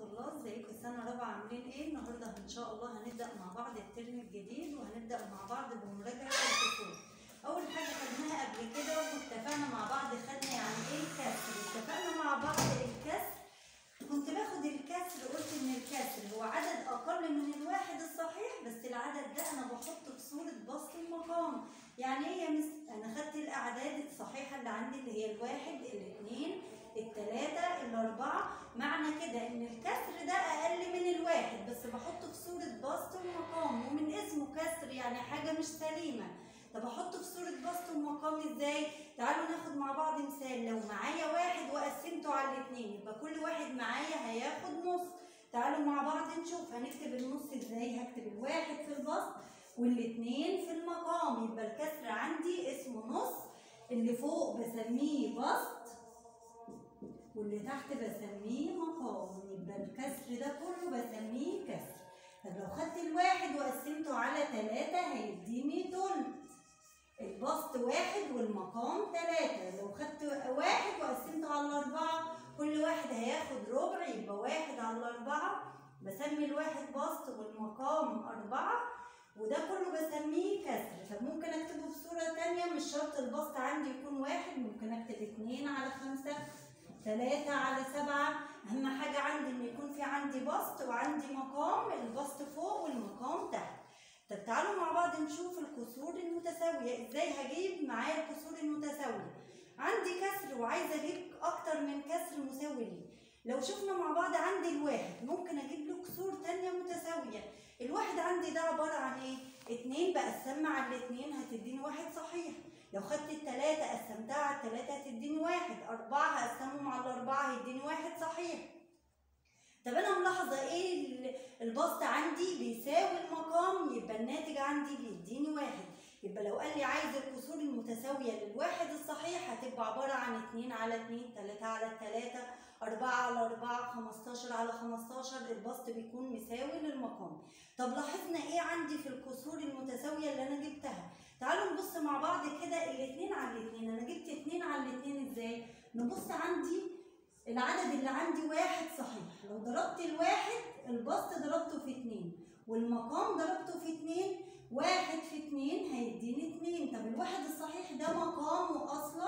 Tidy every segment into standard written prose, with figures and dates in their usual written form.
الله. ازيكم السنه رابعه عاملين ايه؟ النهارده ان شاء الله هنبدا مع بعض الترم الجديد، وهنبدا مع بعض بمراجعه الفصول. اول حاجه خدناها قبل كده واتفقنا مع بعض، خدنا يعني ايه الكسر. اتفقنا مع بعض الكسر، كنت باخد الكسر قلت ان الكسر هو عدد اقل من الواحد الصحيح، بس العدد ده انا بحطه في صوره بسط المقام. يعني ايه يا مس؟ انا خدت الاعداد الصحيحه اللي عندي اللي هي الواحد، الاثنين، الثلاثه، الاربعه. معنى كده ان الكسر ده اقل من الواحد، بس بحطه في صوره بسط ومقام، ومن اسمه كسر يعني حاجه مش سليمه. طب احطه في صوره بسط ومقام ازاي؟ تعالوا ناخد مع بعض مثال. لو معايا واحد وقسمته على الاثنين، يبقى كل واحد معايا هياخد نص. تعالوا مع بعض نشوف هنكتب النص ازاي. هكتب الواحد في البسط والاثنين في المقام، يبقى الكسر عندي اسمه نص. اللي فوق بسميه بسط واللي تحت بسميه مقام، يبقى الكسر ده كله بسميه كسر. طب لو خدت الواحد وقسمته على 3 هيديني تلت. البسط واحد والمقام 3. لو خدت واحد وقسمته على 4 كل واحد هياخد ربع، يبقى 1 على 4. بسمي الواحد بسط والمقام 4، وده كله بسميه كسر. طب ممكن اكتبه بصورة تانية، مش شرط البسط عندي يكون 1، ممكن اكتب 2 على 5، 3 على 7. اهم حاجة عندي ان يكون في عندي بسط وعندي مقام، البسط فوق والمقام تحت. طب تعالوا مع بعض نشوف الكسور المتساوية. ازاي هجيب معايا الكسور المتساوية؟ عندي كسر وعايزة اجيب اكتر من كسر مساوي ليه. لو شفنا مع بعض عندي الواحد، ممكن اجيب له كسور تانية متساوية. الواحد عندي ده عبارة عن ايه؟ 2 بقسمها على الاتنين هتديني واحد صحيح. لو خدت التلاتة قسمتها على التلاتة هتديني واحد. 4 هقسمهم على 4 هيديني واحد صحيح. طب انا ملاحظه ايه؟ البسط عندي بيساوي المقام، يبقى الناتج عندي بيديني واحد. يبقى لو قال لي عايز الكسور المتساويه للواحد الصحيح هتبقى عباره عن 2 على 2، 3 على 3، 4 على 4، 15 على 15. البسط بيكون مساوي للمقام. طب لاحظنا ايه عندي في الكسور المتساويه اللي انا جبتها؟ تعالوا نبص مع بعض كده. الاثنين على الاثنين، انا جبت 2 على الاثنين ازاي؟ نبص عندي العدد اللي عندي واحد صحيح. لو ضربت الواحد، البسط ضربته في 2 والمقام ضربته في 2، 1 في 2 هيديني 2. طب الواحد الصحيح ده مقامه اصلا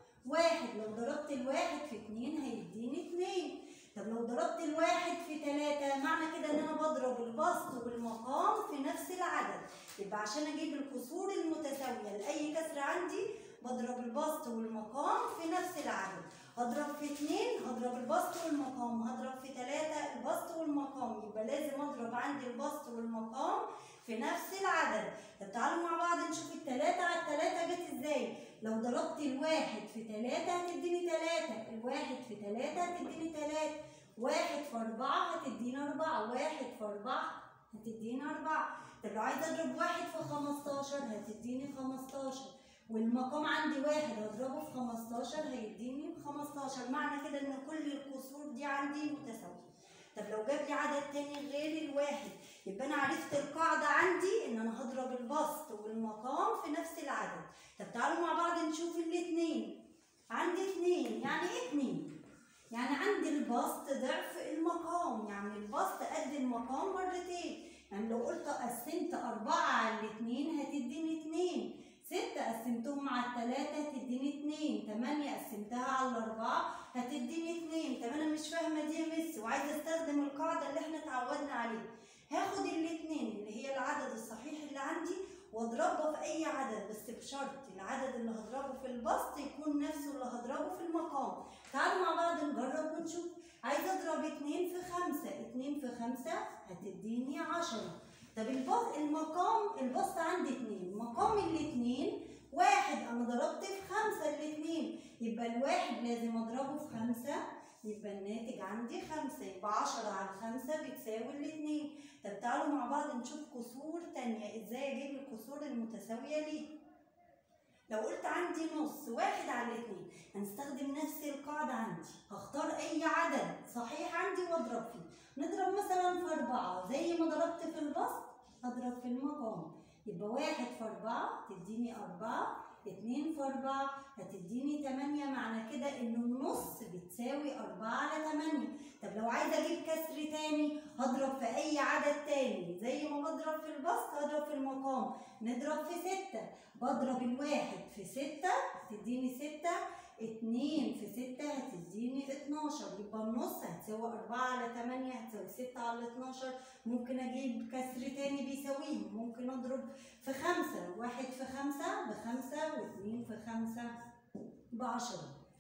1. لو ضربت الواحد في 2 هيديني 2. طب لو ضربت الواحد في 3، معنى كده ان انا بضرب البسط والمقام في نفس العدد. يبقى عشان اجيب الكسور المتساويه لاي كسر عندي بضرب البسط والمقام في نفس العدد. هضرب في 2 هضرب البسط والمقام، هضرب في 3 البسط والمقام، يبقى لازم اضرب عندي البسط والمقام في نفس العدد. طب تعالوا مع بعض نشوف التلاتة على التلاتة جت ازاي. لو ضربت الواحد في 3 هتديني 3، الواحد في 3 هتديني 3، 1 في 4 هتديني 4، 1 في 4 هتديني 4. طب لو عايزه اضرب 1 في 15 هتديني 15، والمقام عندي 1 هضربه في 15 هيديني 15. معنى كده ان كل الكسور دي عندي متساويه. طب لو جاب لي عدد تاني غير الواحد، يبقى انا عرفت القاعده عندي ان انا هضرب البسط والمقام في نفس العدد. طب تعالوا مع بعض نشوف الاثنين. عندي 2، يعني ايه 2؟ يعني عندي البسط ضعف المقام، يعني البسط قد المقام مرتين. يعني لو قلت قسمت 4 على الاثنين هتديني 2، 6 قسمتهم على 3 هتديني 2، 8 قسمتها على 4 هتديني 2. طب انا مش فاهمه دي يا مس وعايزه استخدم القاعده اللي احنا اتعودنا عليها. هاخد الاثنين اللي هي العدد الصحيح اللي عندي واضربه في اي عدد، بس بشرط العدد اللي هضربه في البسط يكون نفسه اللي هضربه في المقام. تعالوا مع بعض نجرب ونشوف. عايزه اضرب 2 في 5، 2 في 5 هتديني 10. طب المقام البسط عندي 2، مقام الاثنين 1، انا ضربت في 5 الاثنين، يبقى الواحد لازم اضربه في 5، يبقى الناتج عندي 5، يبقى 10 على 5 بتساوي الاثنين. طب تعالوا مع بعض نشوف كسور تانية. ازاي اجيب الكسور المتساوية ليه؟ لو قلت عندي نص 1 على 2، هنستخدم نفس القاعدة عندي. هختار أي عدد صحيح عندي وأضرب فيه. نضرب مثلا في 4، زي ما ضربت في البسط هضرب في المقام، يبقى 1 في 4 تديني 4، 2 في 4 هتديني 8. معنى كده إن النص بتساوي 4 على 8. طب لو عايزة أجيب كسر تاني هضرب في أي عدد تاني، زي ما بضرب في البسط هضرب في المقام. نضرب في 6، بضرب الواحد في 6 تديني 6، 2 في 6 هتديني 12. يبقى النص هتساوي 4 على 8 هتساوي 6 على 12. ممكن أجيب كسر تاني بيساويهم، ممكن أضرب في 5، 1 في 5 ب5 و2 في 5 ب10.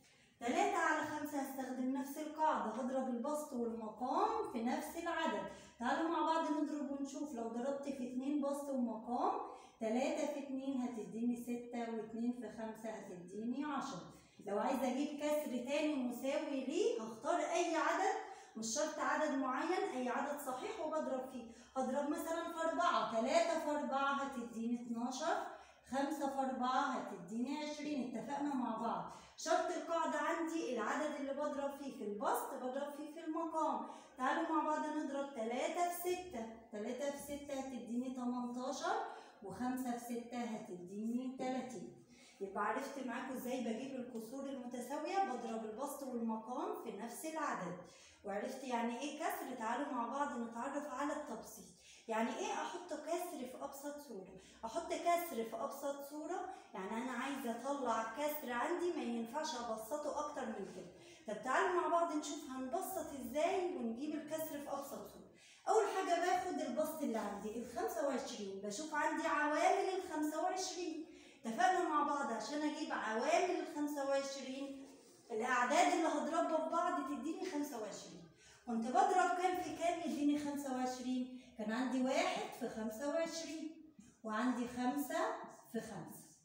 3 على 5 هستخدم نفس القاعدة، هضرب البسط والمقام في نفس العدد. تعالوا مع بعض نضرب ونشوف. لو ضربت في 2 بسط ومقام، 3 في 2 هتديني 6 و2 في 5 هتديني 10. لو عايزة أجيب كسر تاني مساوي ليه هختار أي عدد، مش شرط عدد معين، أي عدد صحيح وبضرب فيه. هضرب مثلا في 4، 3 في 4 هتديني 12، 5 في 4 هتديني 20. اتفقنا مع بعض. شرط القاعدة عندي العدد اللي بضرب فيه في البسط بضرب فيه في المقام. تعالوا مع بعض نضرب 3 في 6، 3 في 6 هتديني 18 و5 في 6 هتديني 30. يبقى عرفت معاكم ازاي بجيب الكسور المتساوية، بضرب البسط والمقام في نفس العدد. وعرفت يعني ايه كسر. تعالوا مع بعض نتعرف على التبسيط. يعني ايه احط كسر في ابسط صورة؟ احط كسر في ابسط صورة يعني انا عايزة اطلع كسر عندي ما ينفعش ابسطه اكتر من كده. طب تعالوا مع بعض نشوف هنبسط ازاي ونجيب الكسر في ابسط صورة. اول حاجة باخد البسط اللي عندي ال25، بشوف عندي عوامل ال25. اتفقنا مع بعض عشان اجيب عوامل ال25 الاعداد اللي هضربها في بعض تديني 25. كنت بضرب كام في كام يديني 25؟ كان عندي 1 في 25 وعندي 5 في 5.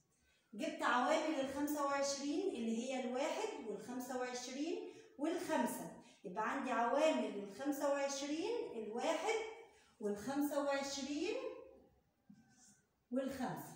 جبت عوامل ال25 اللي هي الواحد وال25 والخمسة. يبقى عندي عوامل ال25 الواحد وال25 والخمسة.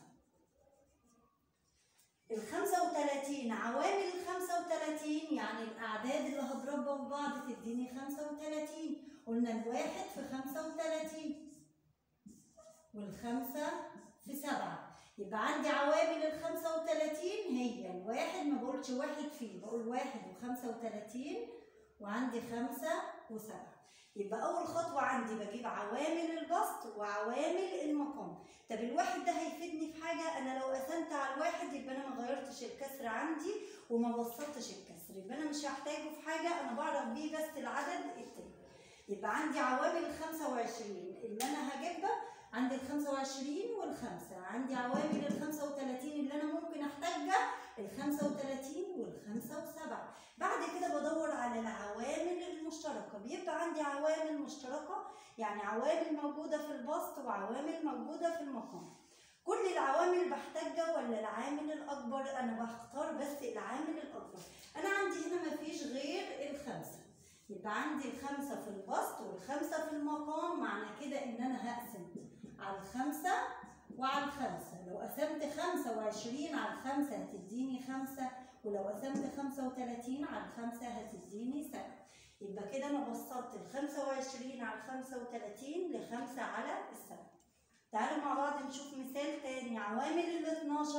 ال35 عوامل ال35 يعني الأعداد اللي هضربها في بعض تديني 35. قلنا الواحد في 35 والخمسة في 7. يبقى عندي عوامل ال35 هي الواحد، ما بقولش واحد فيه، بقول 1 و35 وعندي 5 و7. يبقى أول خطوة عندي بجيب عوامل البسط وعوامل المقام. طب الواحد ده هيفيدني في حاجة؟ أنا لو قسمت على الواحد يبقى أنا ما غيرتش الكسر عندي وما بسطتش الكسر، يبقى أنا مش هحتاجه في حاجة، أنا بعرف بيه بس العدد التاني. يبقى عندي عوامل ال25 اللي أنا هجيبها، عندي ال25 والخمسة. عندي عوامل ال35 اللي أنا ممكن أحتاجها، ال35 والخمسة و7. بعد كده بدور على العوامل المشتركة. بيبقى عندي عوامل مشتركة يعني عوامل موجودة في البسط وعوامل موجودة في المقام. كل العوامل بحتاجها ولا العامل الأكبر؟ أنا بختار بس العامل الأكبر. أنا عندي هنا مفيش غير الخمسة، يبقى عندي الخمسة في البسط والخمسة في المقام. معنى كده إن أنا هقسم على الخمسة وعلى الخمسة. لو قسمت 25 على الخمسة هتديني 5، ولو قسمت 35 على الخمسة هتديني 7. يبقى كده أنا بسطت ال25 على 35 ل5 على 7. تعالوا مع بعض نشوف مثال تاني. عوامل ال12،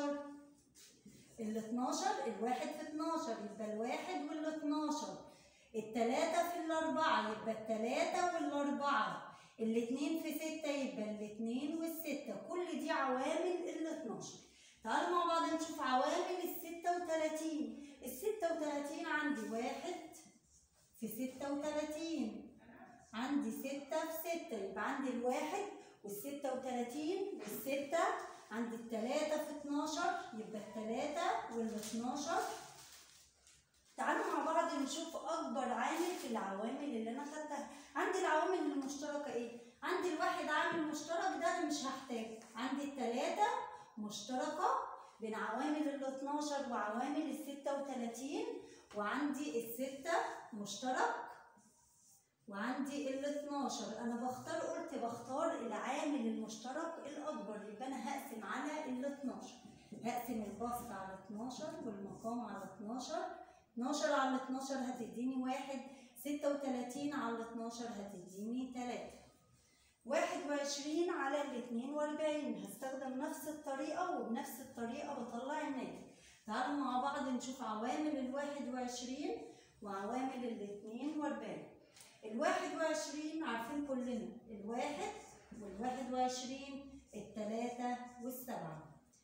ال12 الواحد في 12 يبقى الواحد وال12، التلاتة في الأربعة يبقى التلاتة والأربعة، الاتنين في 6 يبقى الاتنين والستة. كل دي عوامل ال12. تعالوا مع بعض نشوف عوامل ال36. ال36 عندي 1 في 36، عندي 6 في 6 يبقى عندي الواحد وال36 والستة، عندي التلاتة في 12 يبقى التلاتة وال12. تعالوا مع بعض نشوف أكبر عامل في العوامل اللي أنا خدتها. عندي العوامل المشتركة إيه؟ عندي الواحد عامل مشترك ده أنا مش هحتاجه، عندي التلاتة مشتركة بين عوامل ال12 وعوامل ال36، وعندي الستة مشترك، وعندي ال12. أنا قلت بختار العامل المشترك الأكبر، يبقى أنا هقسم على ال12. هقسم البسط على 12 والمقام على 12. 12 على 12 هتديني 1، 36 على 12 هتديني 3. 21 على 42. هستخدم نفس الطريقة وبنفس الطريقة بطلع الناتج. تعالوا مع بعض نشوف عوامل 21 وعوامل 42. 21 عارفين كلنا الواحد وال21 التلاتة والسبعة.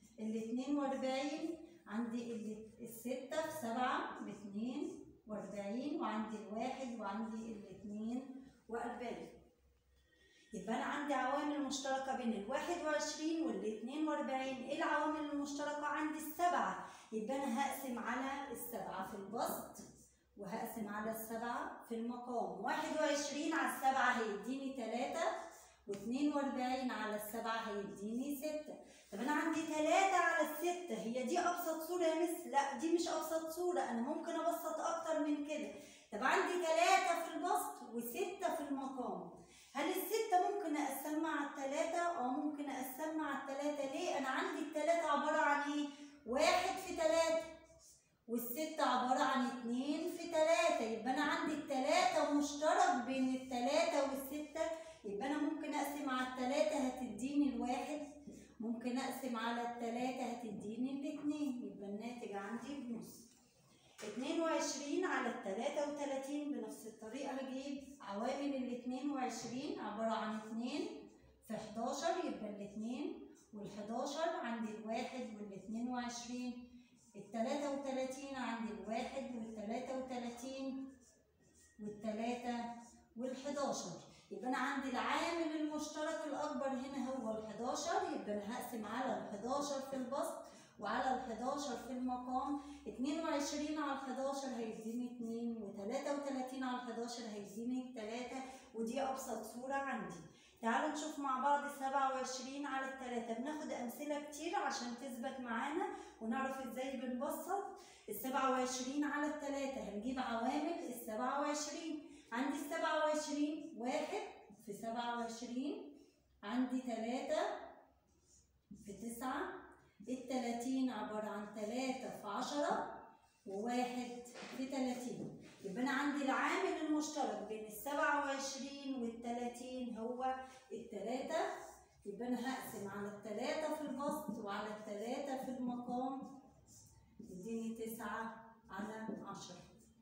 42 عندي الستة في 7 ب42 وعندي الواحد وعندي 42. يبقى أنا عندي عوامل مشتركة بين 21 وال42. إيه العوامل المشتركة؟ عندي السبعة، يبقى أنا هقسم على السبعة في البسط وهقسم على السبعة في المقام. 21 على السبعة هيديني 3 و42 على السبعة هيديني 6. طب أنا عندي 3 على ال6، هي دي أبسط صورة يا مس؟ لا دي مش أبسط صورة، أنا ممكن أبسط أكتر من كده. طب عندي 3 في البسط و6 في المقام. هل الستة ممكن أقسمها على التلاتة؟ ممكن أقسمها على التلاتة. ليه؟ أنا عندي التلاتة عبارة عن إيه؟ 1 في 3 والستة عبارة عن 2 في 3. يبقى أنا عندي التلاتة مشترك بين التلاتة والستة، يبقى أنا ممكن أقسم على التلاتة هتديني الواحد، ممكن أقسم على التلاتة هتديني الاتنين، يبقى الناتج عندي بنص. 22 على 33 بنفس الطريقة هجيب عوامل 22 عبارة عن 2 في 11، يبقى الاتنين وال11 عندي الواحد وال22. 33 عندي الواحد وال33 والتلاتة وال11. يبقى أنا عندي العامل المشترك الأكبر هنا هو ال11، يبقى أنا هقسم على ال11 في البسط وعلى ال11 في المقام. 22 على ال11 هيديني 2 و33 على ال11 هيديني 3، ودي أبسط صورة عندي. تعالوا نشوف مع بعض 27 على ال3. بناخد أمثلة كتير عشان تثبت معانا ونعرف ازاي بنبسط. 27 على ال3 هنجيب عوامل 27. عندي 27 1 في 27 عندي 3 في 9. 30 عبارة عن 3 في 10 و1 في 30. يبقى أنا عندي العامل المشترك بين 27 وال30 هو التلاتة، يبقى أنا هقسم على التلاتة في البسط وعلى التلاتة في المقام يديني 9 على 10.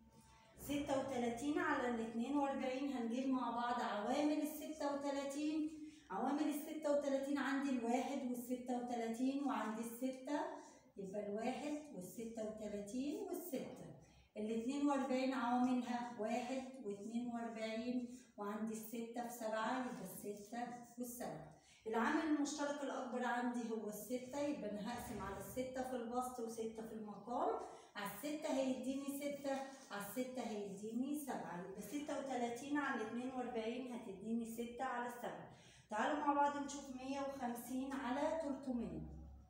36 على 42 هنجيب مع بعض عوامل 36. عوامل 36 عندي الواحد وال36 وعندي الستة، يبقى الواحد وال36 والستة. 42 عواملها 1 و42 وعندي الستة في 7، يبقى الستة والسبعة. العامل المشترك الأكبر عندي هو الستة، يبقى أنا هقسم على الستة في البسط وستة في المقام. على الستة هيديني 6، على الستة هيديني 7، يبقى 36 على 42 هتديني 6 على 7. تعالوا مع بعض نشوف 150 على 300.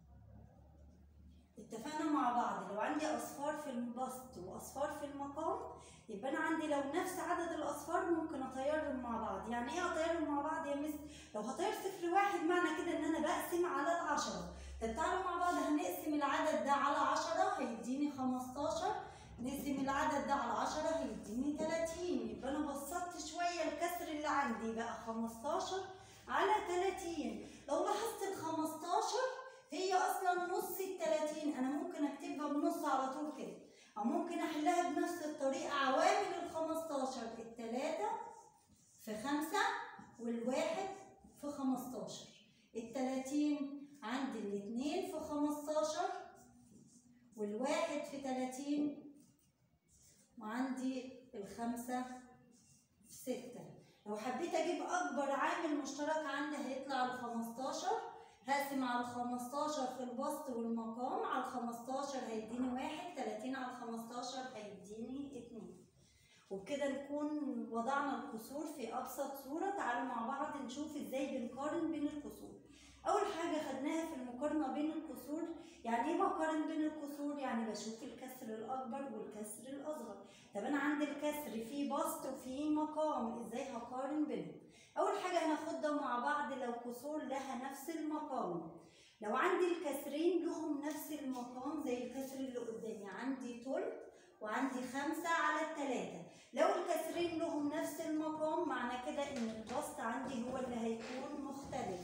اتفقنا مع بعض لو عندي أصفار في البسط وأصفار في المقام، يبقى أنا عندي لو نفس عدد الأصفار ممكن أطيرهم مع بعض. يعني إيه أطيرهم مع بعض يا مس؟ لو هطير 0 1 معنى كده إن أنا بقسم على ال10. طب تعالوا مع بعض هنقسم العدد ده على 10 هيديني 15، نقسم العدد ده على 10 هيديني 30. يبقى أنا بسطت شوية الكسر اللي عندي بقى 15 على 30. لو لاحظت ال15 هي اصلا نص ال30، انا ممكن اكتبها بنص على طول كده، او ممكن احلها بنفس الطريقه. عوامل ال15 التلاتة في 5 والواحد في 15. ال30 عندي الاتنين في 15 والواحد في 30 وعندي الخمسة في 6. لو حبيت اجيب اكبر عامل مشترك عندي هيطلع ال 15. هقسم على ال 15 في البسط والمقام. على ال 15 هيديني 1، 30 على ال 15 هيديني 2. وبكده نكون وضعنا الكسور في ابسط صورة. تعالوا مع بعض نشوف ازاي بنقارن بين الكسور. اول حاجة خدناها في المقارنة بين الكسور، يعني ايه بقارن بين الكسور؟ يعني بشوف الكسر الاكبر والكسر الاصغر. طب انا عندي الكسر فيه بسط وفيه مقام، ازاي هقارن بينهم؟ اول حاجة هناخدها مع بعض لو كسور لها نفس المقام. لو عندي الكسرين لهم نفس المقام زي الكسر اللي قدامي، عندي تلت وعندي 5 على 3. لو الكسرين لهم نفس المقام معنى معنى كده ان البسط عندي هو اللي هيكون مختلف.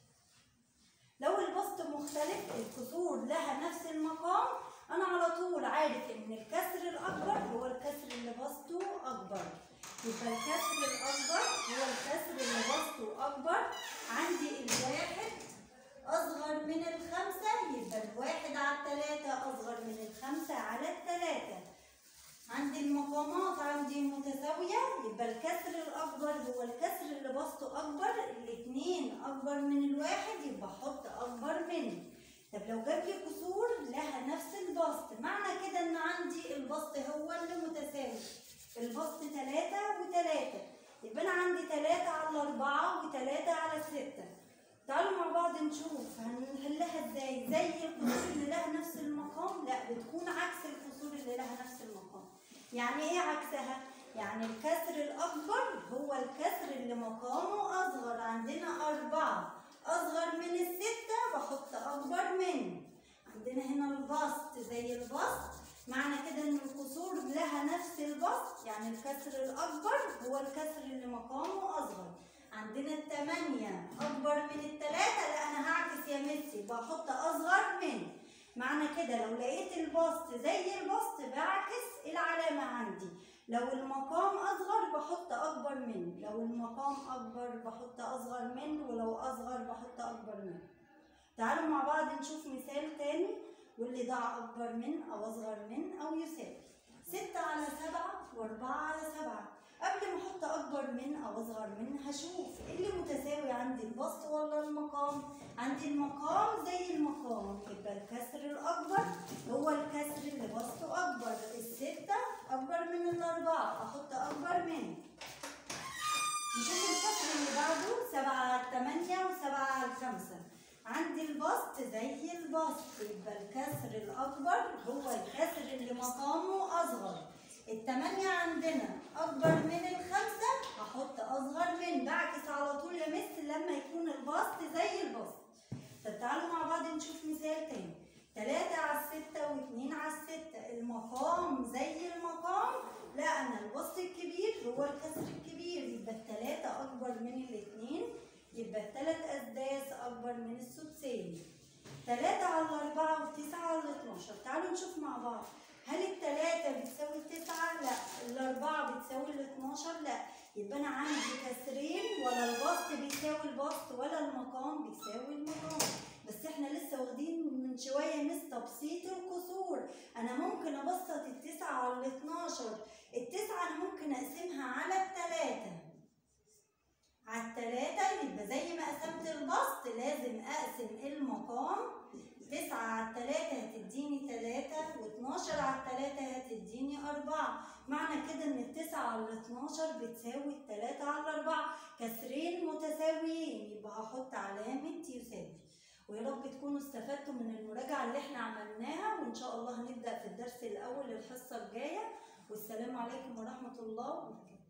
لو البسط مختلف الكسور لها نفس المقام، انا على طول عارف ان الكسر الاكبر هو الكسر اللي بسطه اكبر. يبقى الكسر الاكبر هو الكسر اللي بسطه اكبر. عندي الواحد اصغر من الخمسة، يبقى الواحد على التلاتة اصغر من الخمسة على التلاتة. عندي المقامات عندي متساوية، يبقى الكسر الأكبر هو الكسر اللي بسطه أكبر. الاتنين أكبر من الواحد يبقى أحط أكبر منه. طب لو جاب لي كسور لها نفس البسط، معنى كده إن عندي البسط هو اللي متساوي. البسط 3 و3، يبقى أنا عندي 3 على 4 و3 على 6. تعالوا مع بعض نشوف هنحلها ازاي. زي الكسور اللي لها نفس المقام؟ لا، بتكون عكس الكسور اللي لها نفس المقام. يعني ايه عكسها؟ يعني الكسر الاكبر هو الكسر اللي مقامه اصغر. عندنا 4 اصغر من الستة بحط اكبر منه. عندنا هنا البسط زي البسط، معنى كده ان الكسور لها نفس البسط، يعني الكسر الاكبر هو الكسر اللي مقامه اصغر. عندنا 8 اكبر من 3، لا انا هعكس يا ميسي بحط اصغر منه. معنى كده لو لقيت البسط زي البسط بعكس العلامة عندي. لو المقام أصغر بحط أكبر منه، لو المقام أكبر بحط أصغر منه، ولو أصغر بحط أكبر منه. تعالوا مع بعض نشوف مثال تاني واللي ضاع أكبر من أو أصغر من أو يساوي. 6 على 7 و4 على 7. قبل ما احط اكبر من او اصغر من هشوف ايه اللي متساوي عندي، البسط ولا المقام؟ عندي المقام زي المقام، يبقى الكسر الاكبر هو الكسر اللي بسطه اكبر. الستة اكبر من الاربعة احط اكبر منه. نشوف الكسر اللي بعده 7 على 8 و7 على 5. عندي البسط زي البسط، يبقى الكسر الاكبر هو الكسر اللي مقامه اصغر. 8 عندنا اكبر من 5 هحط اصغر من. بعكس على طول يا مس لما يكون البسط زي البسط. طب تعالوا مع بعض نشوف مثال تاني. 3 على 6 و2 على 6. المقام زي المقام، لا انا البسط الكبير هو الكسر الكبير، يبقى 3 اكبر من 2، يبقى 3 اسداس اكبر من السدسين. 3 على 4 و9 على 12. تعالوا نشوف مع بعض، هل 3 بتساوي 9؟ لا. 4 بتساوي 12؟ لا. يبقى انا عندي كسرين، ولا البسط بيساوي البسط ولا المقام بيساوي المقام. بس احنا لسه واخدين من شويه مس تبسيط الكسور. انا ممكن ابسط 9 على 12. 9 انا ممكن اقسمها على 3. على 3 يبقى زي ما قسمت البسط لازم اقسم المقام. 9 على 3 هتديني 3، و12 على 3 هتديني 4. معنى كده ان 9 على 12 بتساوي 3 على 4. كسرين متساويين، يبقى هحط علامة يساوي. ويا رب تكونوا استفدتوا من المراجعة اللي احنا عملناها، وان شاء الله هنبدأ في الدرس الأول الحصة الجاية. والسلام عليكم ورحمة الله وبركاته.